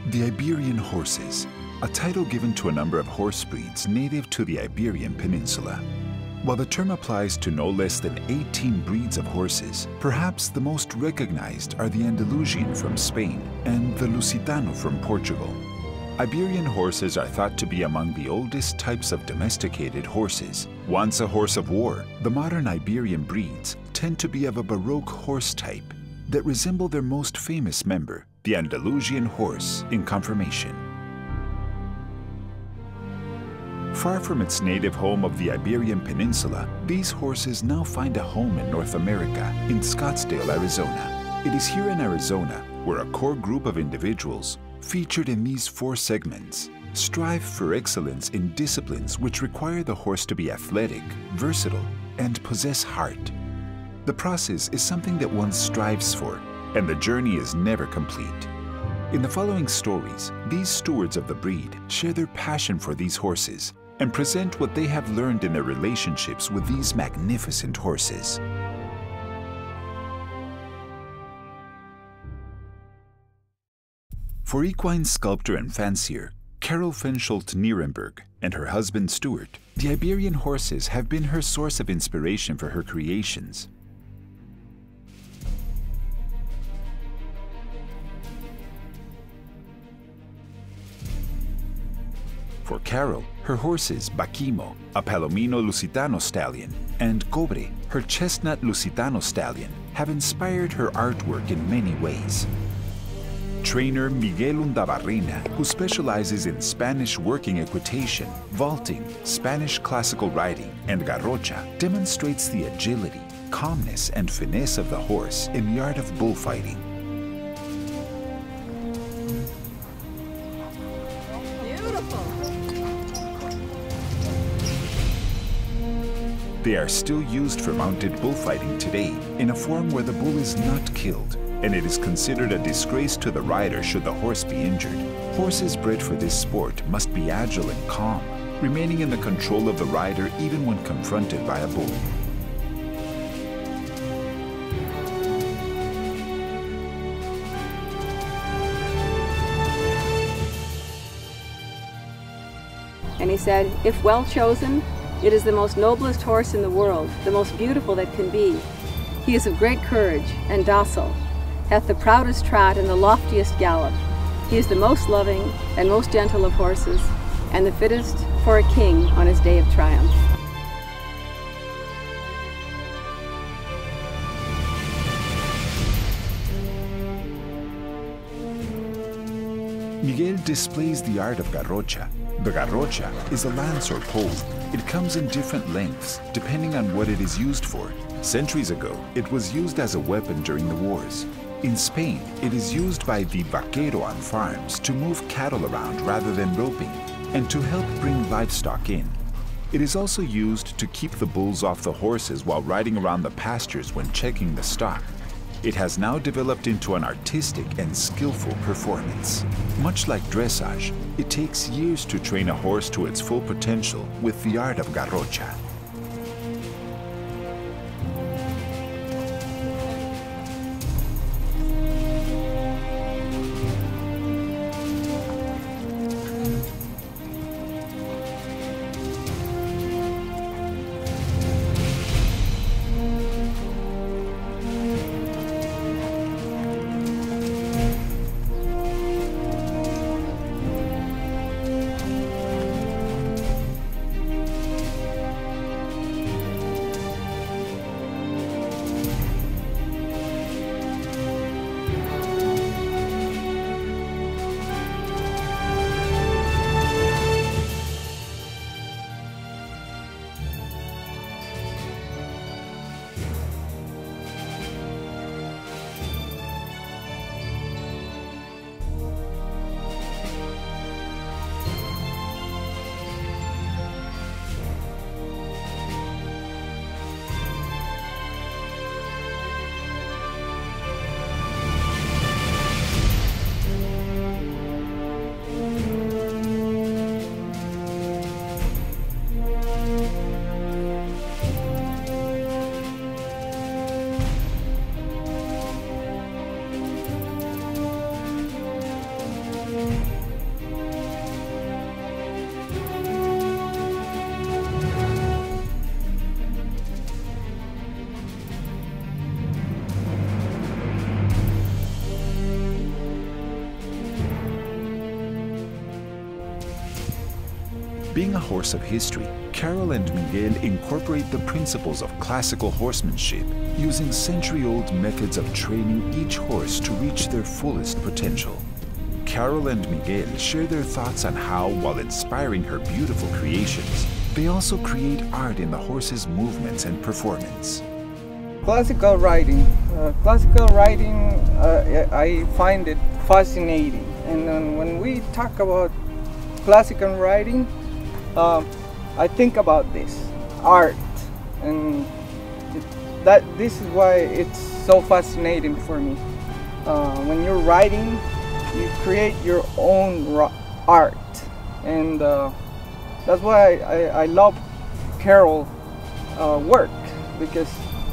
The Iberian Horses, a title given to a number of horse breeds native to the Iberian Peninsula. While the term applies to no less than 18 breeds of horses, perhaps the most recognized are the Andalusian from Spain and the Lusitano from Portugal. Iberian horses are thought to be among the oldest types of domesticated horses. Once a horse of war, the modern Iberian breeds tend to be of a Baroque horse type that resemble their most famous member, the Andalusian horse in conformation. Far from its native home of the Iberian Peninsula, these horses now find a home in North America, in Scottsdale, Arizona. It is here in Arizona where a core group of individuals, featured in these 4 segments, strive for excellence in disciplines which require the horse to be athletic, versatile, and possess heart. The process is something that one strives for, and the journey is never complete. In the following stories, these stewards of the breed share their passion for these horses and present what they have learned in their relationships with these magnificent horses. For equine sculptor and fancier Carol Fenscholt-Nierenberg and her husband Stuart, the Iberian horses have been her source of inspiration for her creations. For Carol, her horses Baquimo, a Palomino Lusitano stallion, and Cobre, her chestnut Lusitano stallion, have inspired her artwork in many ways. Trainer Miguel Undabarrina, who specializes in Spanish working equitation, vaulting, Spanish classical riding, and garrocha, demonstrates the agility, calmness, and finesse of the horse in the art of bullfighting. They are still used for mounted bullfighting today in a form where the bull is not killed, and it is considered a disgrace to the rider should the horse be injured. Horses bred for this sport must be agile and calm, remaining in the control of the rider even when confronted by a bull. And he said, if well chosen, it is the most noblest horse in the world, the most beautiful that can be. He is of great courage and docile, hath the proudest trot and the loftiest gallop. He is the most loving and most gentle of horses, and the fittest for a king on his day of triumph. Miguel displays the art of garrocha. The garrocha is a lance or pole. It comes in different lengths, depending on what it is used for. Centuries ago, it was used as a weapon during the wars. In Spain, it is used by the vaquero on farms to move cattle around rather than roping, and to help bring livestock in. It is also used to keep the bulls off the horses while riding around the pastures when checking the stock. It has now developed into an artistic and skillful performance. Much like dressage, it takes years to train a horse to its full potential with the art of garrocha. a horse of history, Carol and Miguel incorporate the principles of classical horsemanship, using century-old methods of training each horse to reach their fullest potential. Carol and Miguel share their thoughts on how, while inspiring her beautiful creations, they also create art in the horse's movements and performance. Classical riding. I find it fascinating. And when we talk about classical riding, I think about this art, and this is why it's so fascinating for me. When you're riding, you create your own art, and that's why I love Carol's work, because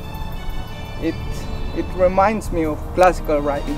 it reminds me of classical riding.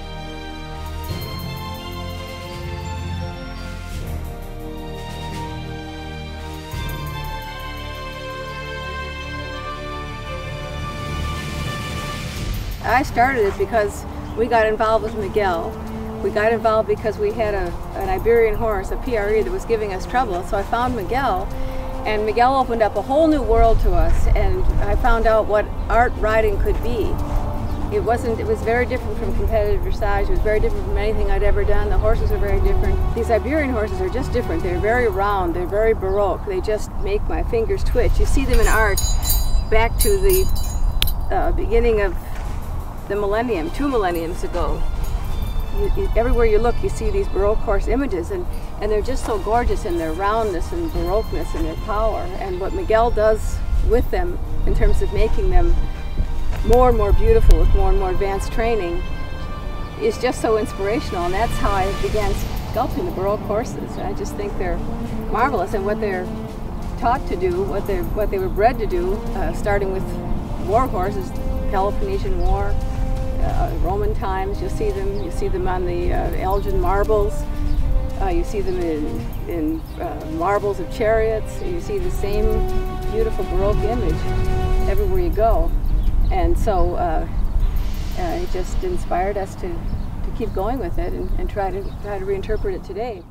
I started it because we got involved with Miguel. We got involved because we had an Iberian horse, a P.R.E, that was giving us trouble. So I found Miguel, and Miguel opened up a whole new world to us, and I found out what art riding could be. It was very different from competitive dressage. It was very different from anything I'd ever done. The horses are very different. These Iberian horses are just different. They're very round, they're very baroque. They just make my fingers twitch. You see them in art back to the beginning of the millennium, 2 millenniums ago. Everywhere you look, you see these Baroque horse images, and they're just so gorgeous in their roundness and Baroqueness and their power. And what Miguel does with them in terms of making them more and more beautiful with more and more advanced training is just so inspirational. And that's how I began sculpting the Baroque horses. I just think they're marvelous, and what they're taught to do, what they were bred to do, starting with war horses, Peloponnesian War, Roman times. You see them on the Elgin marbles. You see them in marbles of chariots. You see the same beautiful Baroque image everywhere you go. And so it just inspired us to keep going with it and try to reinterpret it today.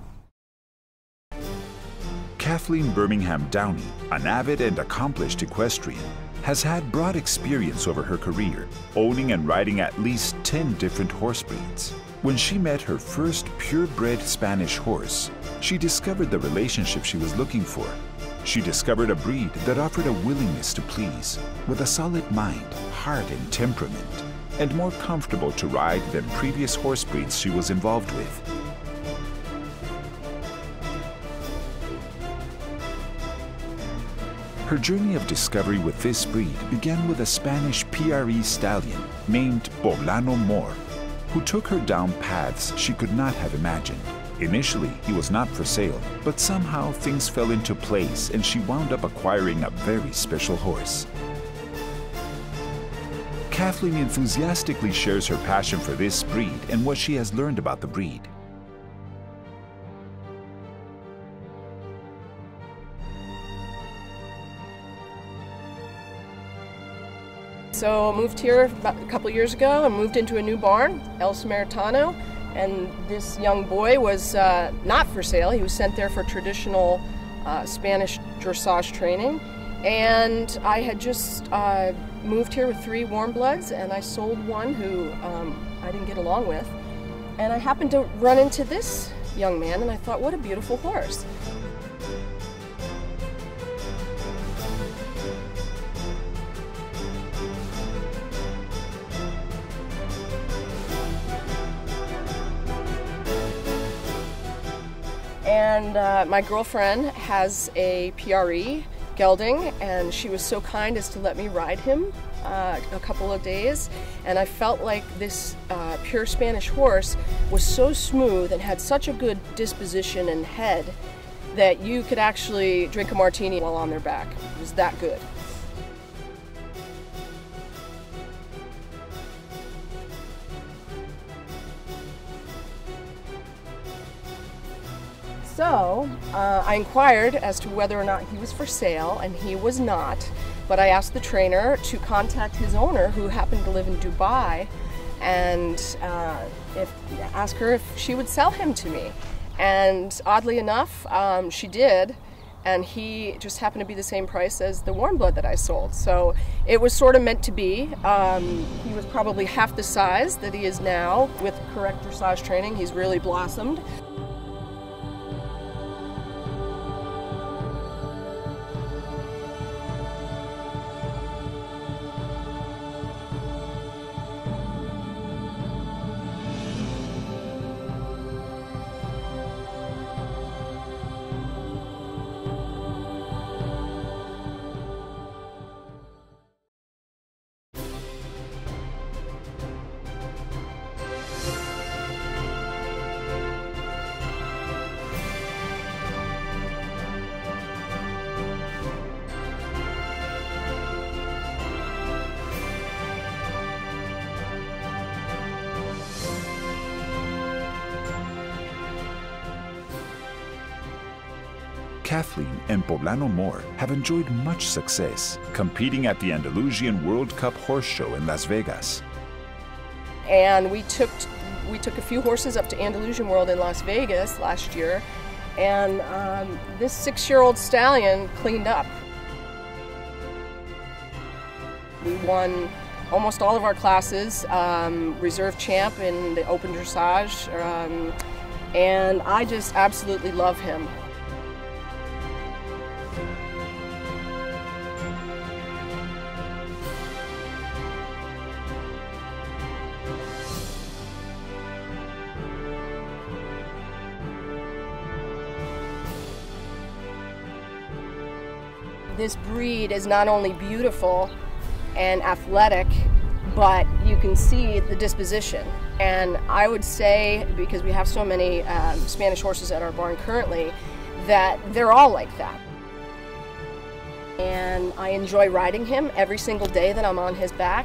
Kathleen Birmingham Downey, an avid and accomplished equestrian, has had broad experience over her career, owning and riding at least 10 different horse breeds. When she met her first purebred Spanish horse, she discovered the relationship she was looking for. She discovered a breed that offered a willingness to please, with a solid mind, heart, and temperament, and more comfortable to ride than previous horse breeds she was involved with. Her journey of discovery with this breed began with a Spanish P.R.E. stallion named Poblano Moore, who took her down paths she could not have imagined. Initially, he was not for sale, but somehow things fell into place and she wound up acquiring a very special horse. Kathleen enthusiastically shares her passion for this breed and what she has learned about the breed. So I moved here about a couple years ago and moved into a new barn, El Samaritano, and this young boy was not for sale. He was sent there for traditional Spanish dressage training, and I had just moved here with 3 warm bloods, and I sold one who I didn't get along with, and I happened to run into this young man, and I thought, what a beautiful horse. And my girlfriend has a P.R.E. gelding, and she was so kind as to let me ride him a couple of days, and I felt like this pure Spanish horse was so smooth and had such a good disposition and head that you could actually drink a martini while on their back. It was that good. So I inquired as to whether or not he was for sale, and he was not, but I asked the trainer to contact his owner, who happened to live in Dubai, and ask her if she would sell him to me. And oddly enough, she did, and he just happened to be the same price as the warm blood that I sold. So it was sort of meant to be. He was probably half the size that he is now. With correct dressage training, he's really blossomed. Kathleen and Poblano Moore have enjoyed much success competing at the Andalusian World Cup Horse Show in Las Vegas. And we took a few horses up to Andalusian World in Las Vegas last year, and this 6-year-old stallion cleaned up. We won almost all of our classes, reserve champ in the open dressage, and I just absolutely love him. This breed is not only beautiful and athletic, but you can see the disposition. And I would say, because we have so many Spanish horses at our barn currently, that they're all like that. And I enjoy riding him every single day that I'm on his back.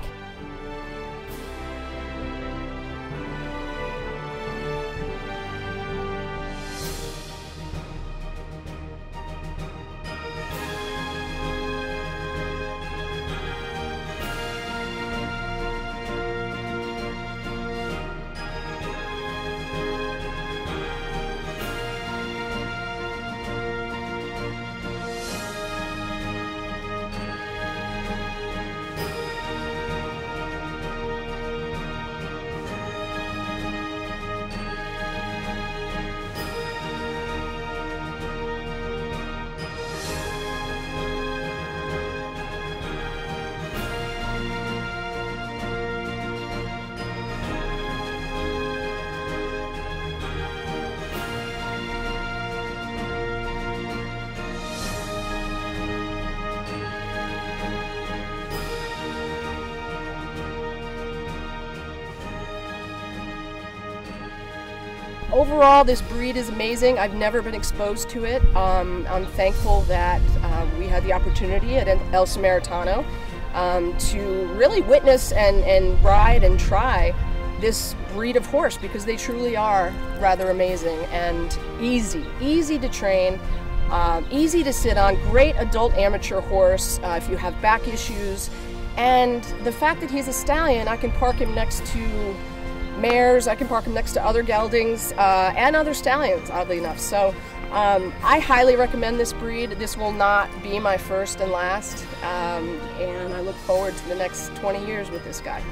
Overall, this breed is amazing. I've never been exposed to it. I'm thankful that we had the opportunity at El Samaritano to really witness and ride and try this breed of horse, because they truly are rather amazing and easy to train, easy to sit on, great adult amateur horse if you have back issues. And the fact that he's a stallion, I can park him next to mares, I can park him next to other geldings and other stallions, oddly enough. So I highly recommend this breed. This will not be my first and last, and I look forward to the next 20 years with this guy.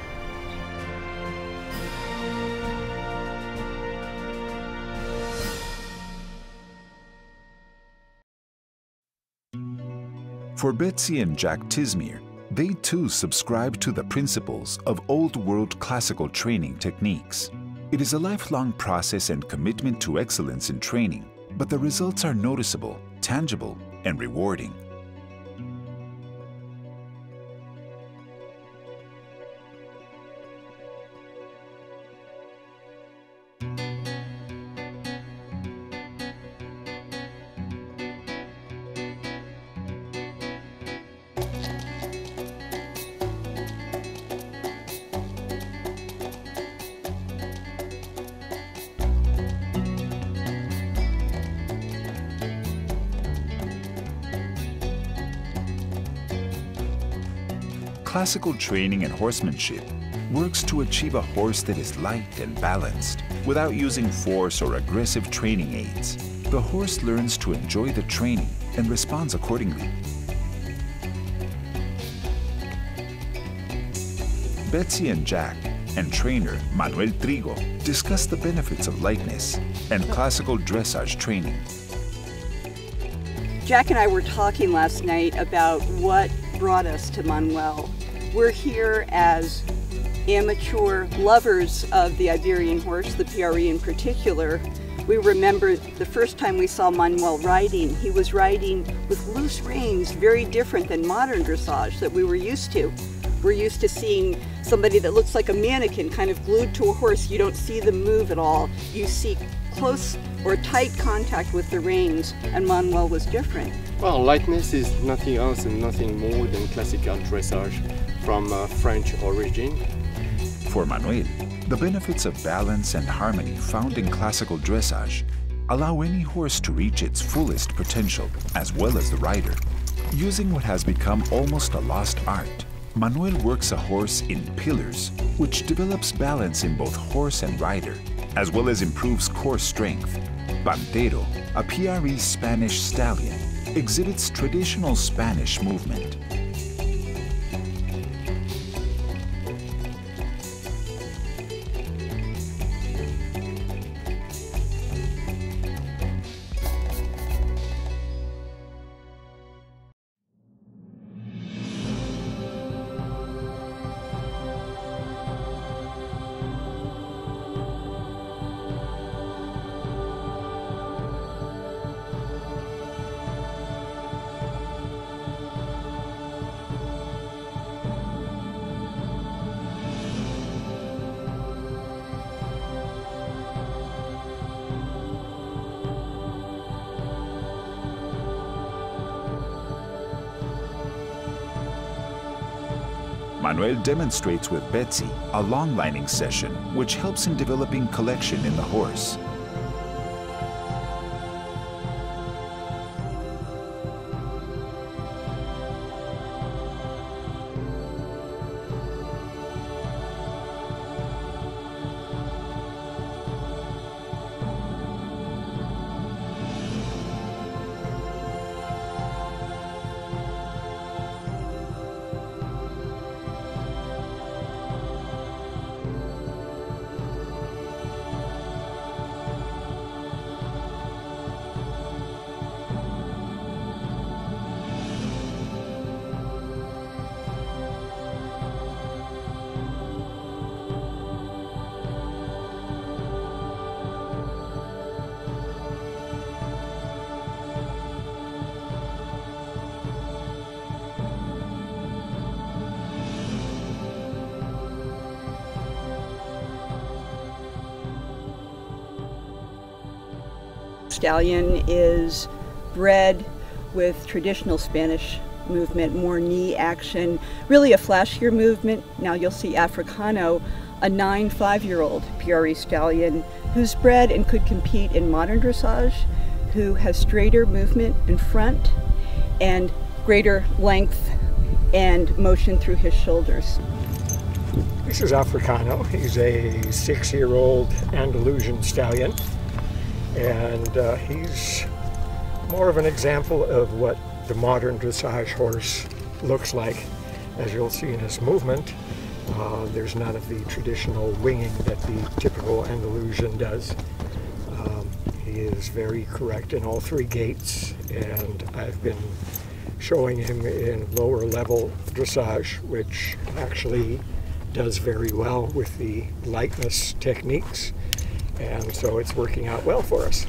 For Betsy and Jack Tismere, they too subscribe to the principles of Old World classical training techniques. It is a lifelong process and commitment to excellence in training, but the results are noticeable, tangible, and rewarding. Classical training and horsemanship works to achieve a horse that is light and balanced without using force or aggressive training aids. The horse learns to enjoy the training and responds accordingly. Betsy and Jack and trainer Manuel Trigo discuss the benefits of lightness and classical dressage training. Jack and I were talking last night about what brought us to Manuel. We're here as amateur lovers of the Iberian horse, the P.R.E. in particular. We remember the first time we saw Manuel riding, he was riding with loose reins, very different than modern dressage that we were used to. We're used to seeing somebody that looks like a mannequin kind of glued to a horse. You don't see them move at all. You see close or tight contact with the reins, and Manuel was different. Well, lightness is nothing else and nothing more than classical dressage from French origin. For Manuel, the benefits of balance and harmony found in classical dressage allow any horse to reach its fullest potential, as well as the rider. Using what has become almost a lost art, Manuel works a horse in pillars, which develops balance in both horse and rider, as well as improves core strength. Pantero, a P.R.E. Spanish stallion, exhibits traditional Spanish movement. Manuel demonstrates with Betsy a long lining session, which helps in developing collection in the horse. Stallion is bred with traditional Spanish movement, more knee action, really a flashier movement. Now you'll see Africano, a 5-year-old P.R.E. stallion who's bred and could compete in modern dressage, who has straighter movement in front and greater length and motion through his shoulders. This is Africano. He's a 6-year-old Andalusian stallion, and he's more of an example of what the modern dressage horse looks like. As you'll see in his movement, there's none of the traditional winging that the typical Andalusian does. He is very correct in all 3 gaits, and I've been showing him in lower level dressage, which actually does very well with the lightness techniques, and so it's working out well for us.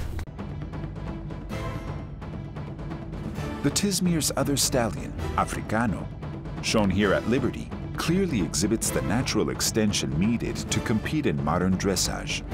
The Tismere's other stallion, Africano, shown here at Liberty, clearly exhibits the natural extension needed to compete in modern dressage.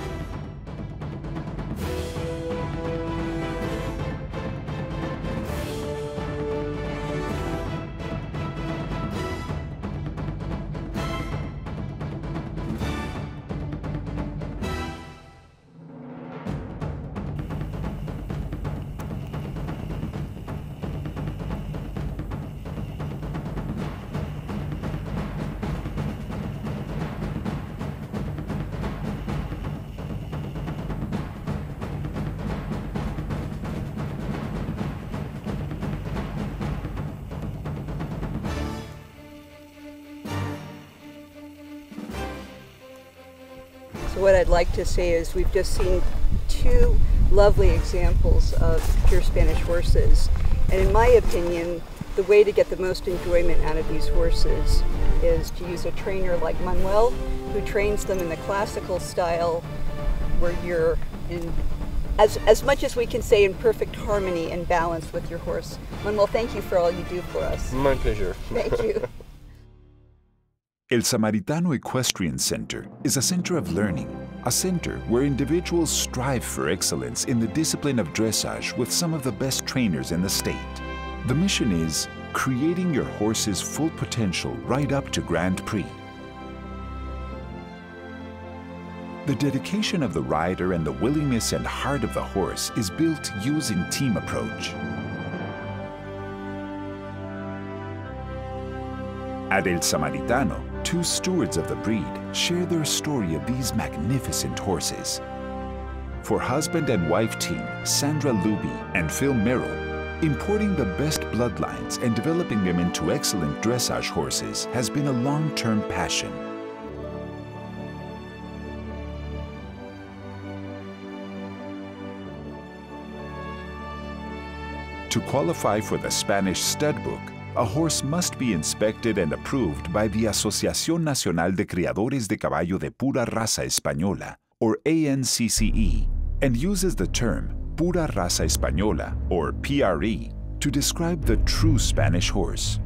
So what I'd like to say is we've just seen two lovely examples of pure Spanish horses. And in my opinion, the way to get the most enjoyment out of these horses is to use a trainer like Manuel, who trains them in the classical style, where you're in, as much as we can say, in perfect harmony and balance with your horse. Manuel, thank you for all you do for us. My pleasure. Thank you. El Samaritano Equestrian Center is a center of learning, a center where individuals strive for excellence in the discipline of dressage with some of the best trainers in the state. The mission is creating your horse's full potential right up to Grand Prix. The dedication of the rider and the willingness and heart of the horse is built using team approach. At El Samaritano, two stewards of the breed share their story of these magnificent horses. For husband and wife team Sandra Luby and Phil Merrill, importing the best bloodlines and developing them into excellent dressage horses has been a long-term passion. To qualify for the Spanish stud book, a horse must be inspected and approved by the Asociación Nacional de Criadores de Caballo de Pura Raza Española, or ANCCE, and uses the term Pura Raza Española, or P.R.E, to describe the true Spanish horse.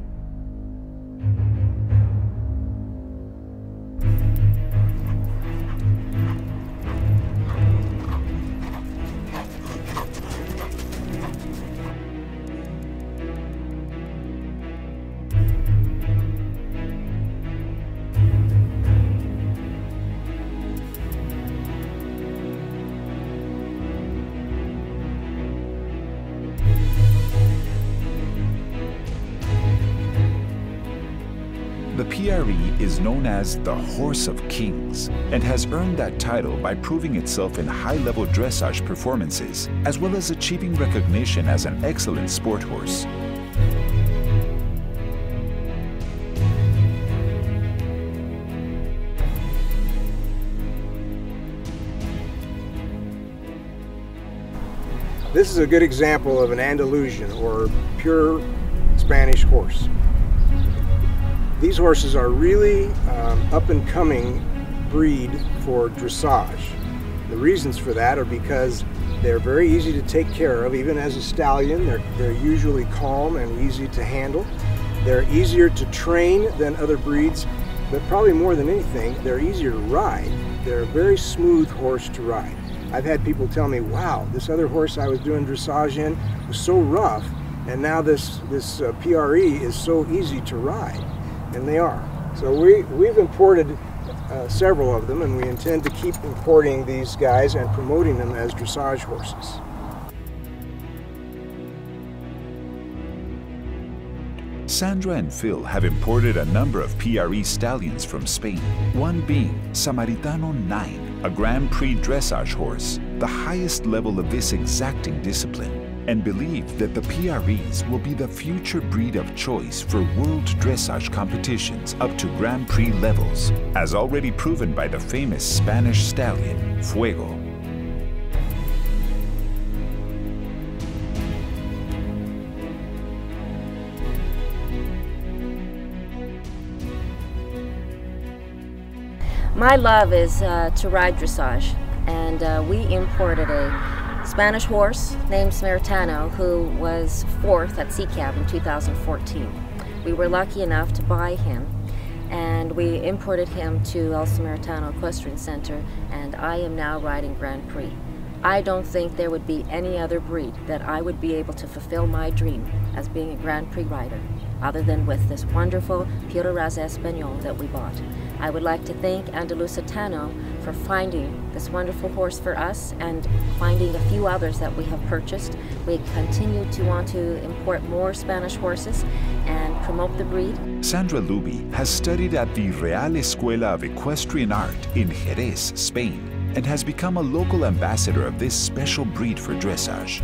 The P.R.E is known as the Horse of Kings and has earned that title by proving itself in high-level dressage performances, as well as achieving recognition as an excellent sport horse. This is a good example of an Andalusian, or pure Spanish horse. These horses are really up-and-coming breed for dressage. The reasons for that are because they're very easy to take care of, even as a stallion. They're usually calm and easy to handle. They're easier to train than other breeds, but probably more than anything, they're easier to ride. They're a very smooth horse to ride. I've had people tell me, wow, this other horse I was doing dressage in was so rough, and now this P.R.E is so easy to ride. And they are. So we've imported several of them, and we intend to keep importing these guys and promoting them as dressage horses. Sandra and Phil have imported a number of P.R.E stallions from Spain, one being Samaritano 9, a Grand Prix dressage horse, the highest level of this exacting discipline, and believe that the P.R.Es will be the future breed of choice for world dressage competitions up to Grand Prix levels, as already proven by the famous Spanish stallion, Fuego. My love is to ride dressage, and we imported a Spanish horse named Samaritano, who was 4th at CCAB in 2014. We were lucky enough to buy him, and we imported him to El Samaritano Equestrian Center, and I am now riding Grand Prix. I don't think there would be any other breed that I would be able to fulfill my dream as being a Grand Prix rider, other than with this wonderful P.R.E Español that we bought. I would like to thank Samaritano for finding this wonderful horse for us and finding a few others that we have purchased. We continue to want to import more Spanish horses and promote the breed. Sandra Luby has studied at the Real Escuela of Equestrian Art in Jerez, Spain, and has become a local ambassador of this special breed for dressage.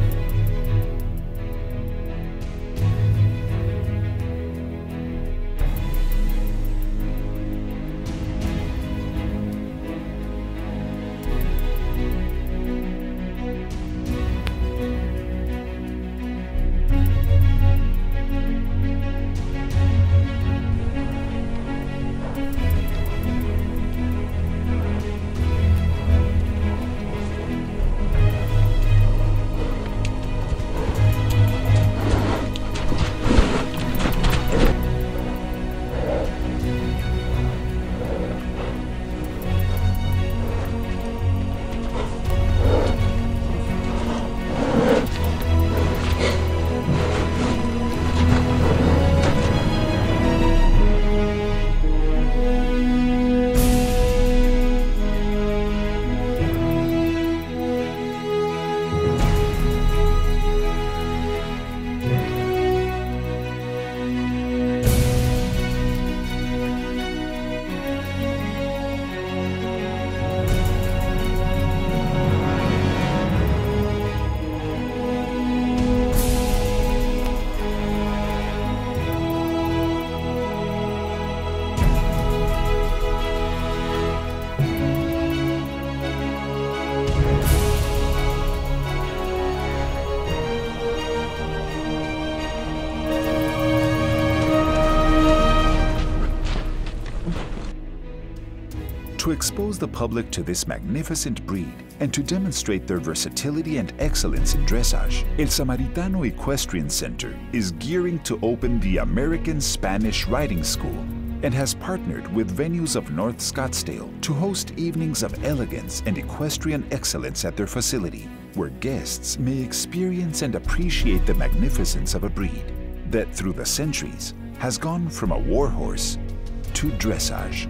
To expose the public to this magnificent breed and to demonstrate their versatility and excellence in dressage, El Samaritano Equestrian Center is gearing to open the American Spanish Riding School and has partnered with venues of North Scottsdale to host evenings of elegance and equestrian excellence at their facility, where guests may experience and appreciate the magnificence of a breed that through the centuries has gone from a war horse to dressage.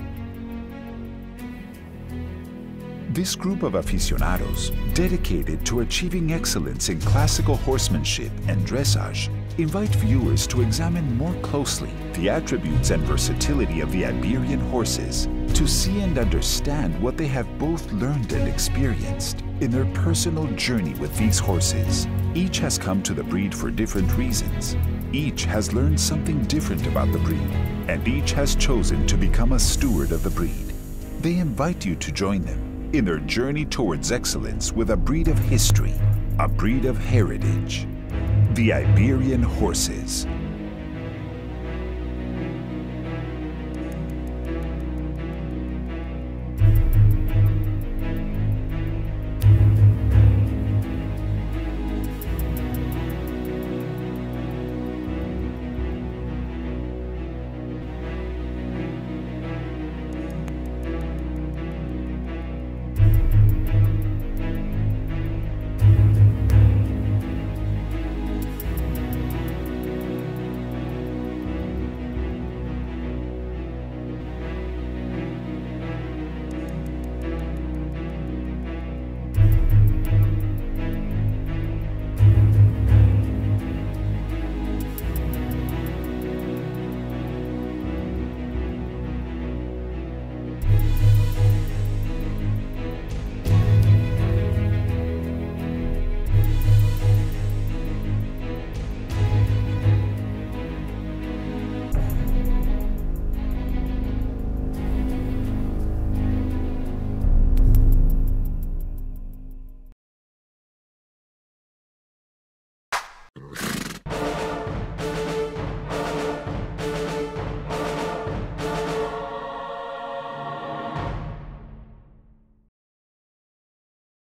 This group of aficionados, dedicated to achieving excellence in classical horsemanship and dressage, invite viewers to examine more closely the attributes and versatility of the Iberian horses, to see and understand what they have both learned and experienced in their personal journey with these horses. Each has come to the breed for different reasons. Each has learned something different about the breed, and each has chosen to become a steward of the breed. They invite you to join them in their journey towards excellence with a breed of history, a breed of heritage, the Iberian horses.